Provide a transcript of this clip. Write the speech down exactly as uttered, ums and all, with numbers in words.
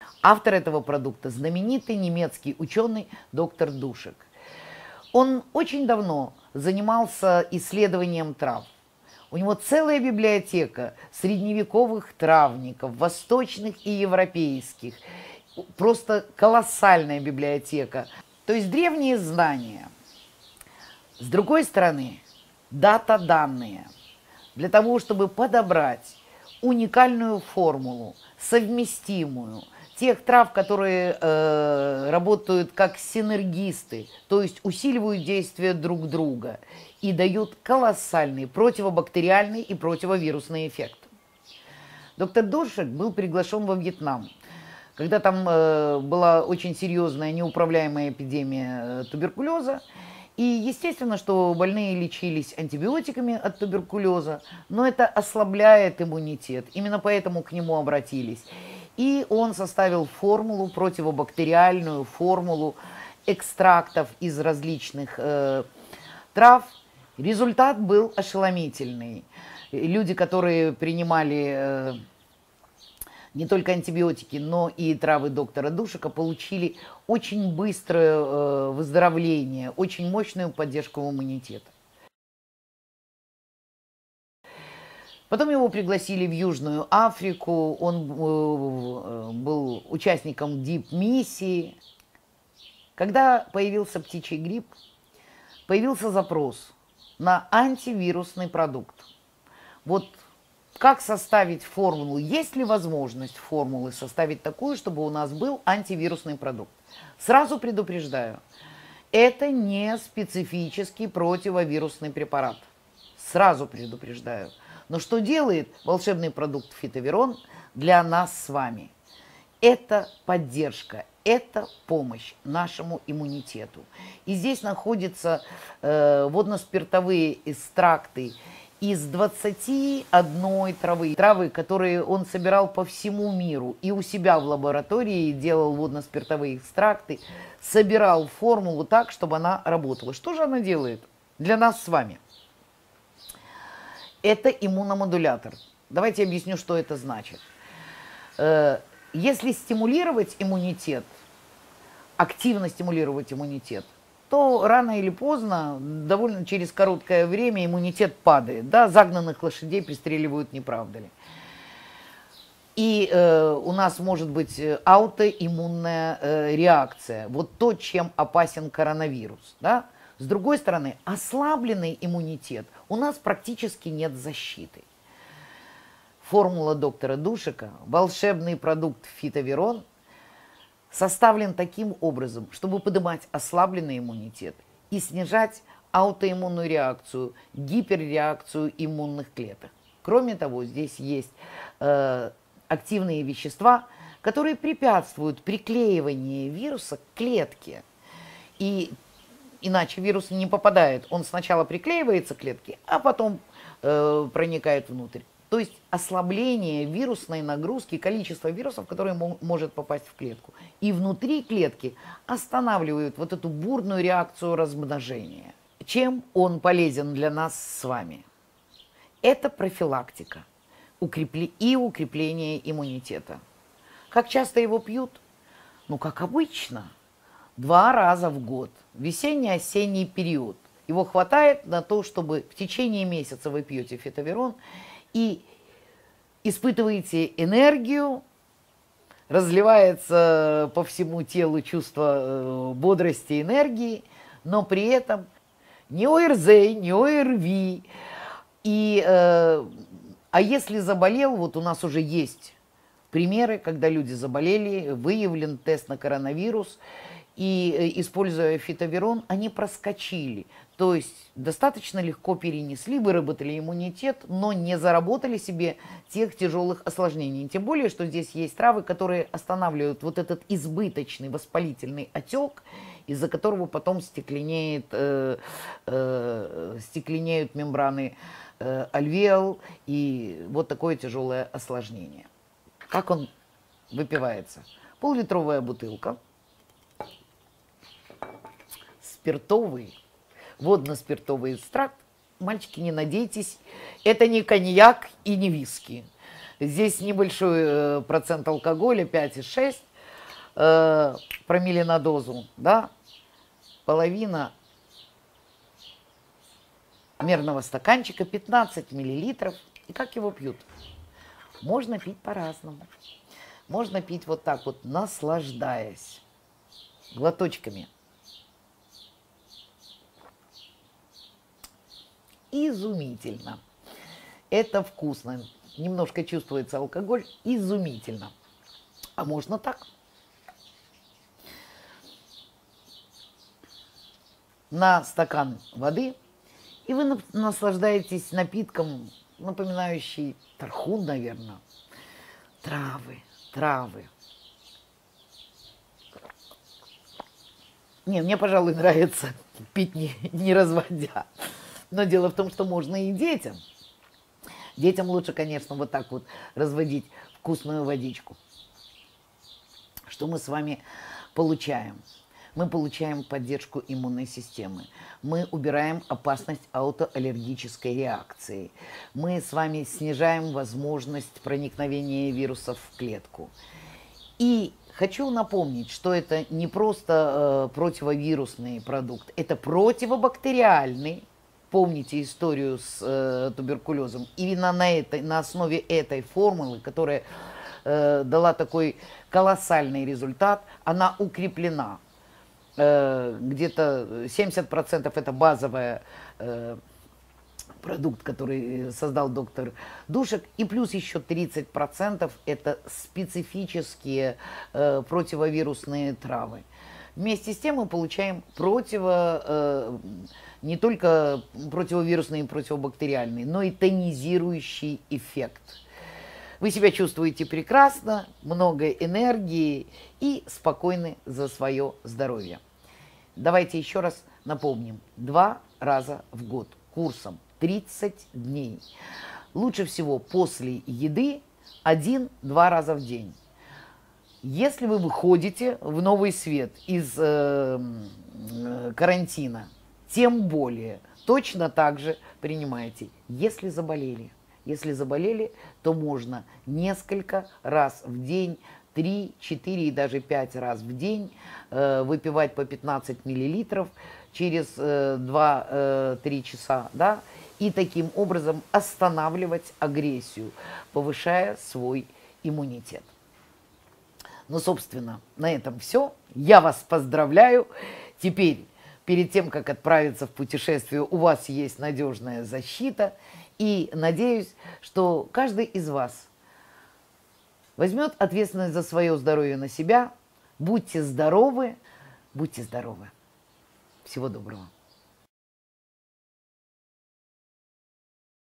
Автор этого продукта – знаменитый немецкий ученый доктор Душек. Он очень давно занимался исследованием трав. У него целая библиотека средневековых травников, восточных и европейских. Просто колоссальная библиотека. То есть древние знания. С другой стороны, дата-данные. Для того, чтобы подобрать уникальную формулу, совместимую, тех трав, которые э, работают как синергисты, то есть усиливают действие друг друга и дают колоссальный противобактериальный и противовирусный эффект. Доктор Душек был приглашен во Вьетнам, когда там э, была очень серьезная неуправляемая эпидемия э, туберкулеза. И естественно, что больные лечились антибиотиками от туберкулеза, но это ослабляет иммунитет. Именно поэтому к нему обратились. И он составил формулу, противобактериальную формулу экстрактов из различных э, трав. Результат был ошеломительный. Люди, которые принимали э, не только антибиотики, но и травы доктора Душека, получили очень быстрое э, выздоровление, очень мощную поддержку иммунитета. Потом его пригласили в Южную Африку, он э, был участником дип-миссии. Когда появился птичий грипп, появился запрос на антивирусный продукт. Вот как составить формулу, есть ли возможность формулы составить такую, чтобы у нас был антивирусный продукт? Сразу предупреждаю, это не специфический противовирусный препарат. Сразу предупреждаю. Но что делает волшебный продукт Фитоверон для нас с вами? Это поддержка, это помощь нашему иммунитету. И здесь находятся э, водно-спиртовые экстракты из двадцати одной травы. Травы, которые он собирал по всему миру. И у себя в лаборатории делал водно-спиртовые экстракты, собирал формулу так, чтобы она работала. Что же она делает для нас с вами? Это иммуномодулятор. Давайте объясню, что это значит. Если стимулировать иммунитет, активно стимулировать иммунитет, то рано или поздно, довольно через короткое время, иммунитет падает. Да? Загнанных лошадей пристреливают, не правда ли? И э, у нас может быть аутоиммунная э, реакция. Вот то, чем опасен коронавирус. Да? С другой стороны, ослабленный иммунитет, у нас практически нет защиты. Формула доктора Душека, волшебный продукт Фитоверон, составлен таким образом, чтобы поднимать ослабленный иммунитет и снижать аутоиммунную реакцию, гиперреакцию иммунных клеток. Кроме того, здесь есть э, активные вещества, которые препятствуют приклеиванию вируса к клетке. И иначе вирус не попадает. Он сначала приклеивается к клетке, а потом э, проникает внутрь. То есть ослабление вирусной нагрузки, количество вирусов, которые может попасть в клетку. И внутри клетки останавливают вот эту бурную реакцию размножения. Чем он полезен для нас с вами? Это профилактика и укрепление иммунитета. Как часто его пьют? Ну, как обычно. Два раза в год, весенне-осенний период. Его хватает на то, чтобы в течение месяца вы пьете Фитоверон и испытываете энергию, разливается по всему телу чувство бодрости и энергии, но при этом не ОРЗ, не ОРВИ. И, э, а если заболел, вот у нас уже есть примеры, когда люди заболели, выявлен тест на коронавирус, и, используя Фитоверон, они проскочили. То есть достаточно легко перенесли, выработали иммунитет, но не заработали себе тех тяжелых осложнений. Тем более, что здесь есть травы, которые останавливают вот этот избыточный воспалительный отек, из-за которого потом стекленеет, э, э, стекленеют мембраны э, альвеол, и вот такое тяжелое осложнение. Как он выпивается? Пол-литровая бутылка. Спиртовый, водно-спиртовый экстракт. Мальчики, не надейтесь, это не коньяк и не виски. Здесь небольшой процент алкоголя, пять и шесть. э, промилле на дозу, да, половина мерного стаканчика, пятнадцать миллилитров. И как его пьют? Можно пить по-разному. Можно пить вот так вот, наслаждаясь глоточками. Изумительно. Это вкусно. Немножко чувствуется алкоголь. Изумительно. А можно так. На стакан воды. И вы наслаждаетесь напитком, напоминающий тархун, наверное. Травы, травы. Не, мне, пожалуй, нравится пить не, не разводя. Но дело в том, что можно и детям. Детям лучше, конечно, вот так вот разводить вкусную водичку. Что мы с вами получаем? Мы получаем поддержку иммунной системы. Мы убираем опасность аутоаллергической реакции. Мы с вами снижаем возможность проникновения вирусов в клетку. И хочу напомнить, что это не просто э, противовирусный продукт, это противобактериальный. Помните историю с э, туберкулезом. Именно на, этой, на основе этой формулы, которая э, дала такой колоссальный результат, она укреплена. Э, где-то семьдесят процентов это базовый э, продукт, который создал доктор Душек, и плюс еще тридцать процентов это специфические э, противовирусные травы. Вместе с тем мы получаем противо, э, не только противовирусный и противобактериальный, но и тонизирующий эффект. Вы себя чувствуете прекрасно, много энергии и спокойны за свое здоровье. Давайте еще раз напомним. Два раза в год курсом тридцать дней. Лучше всего после еды один-два раза в день. Если вы выходите в новый свет из э, карантина, тем более точно так же принимайте. Если заболели, если заболели, то можно несколько раз в день, три, четыре и даже пять раз в день э, выпивать по пятнадцать миллилитров через э, два-три часа, да, и таким образом останавливать агрессию, повышая свой иммунитет. Ну, собственно, на этом все. Я вас поздравляю. Теперь, перед тем, как отправиться в путешествие, у вас есть надежная защита. И надеюсь, что каждый из вас возьмет ответственность за свое здоровье на себя. Будьте здоровы, будьте здоровы. Всего доброго.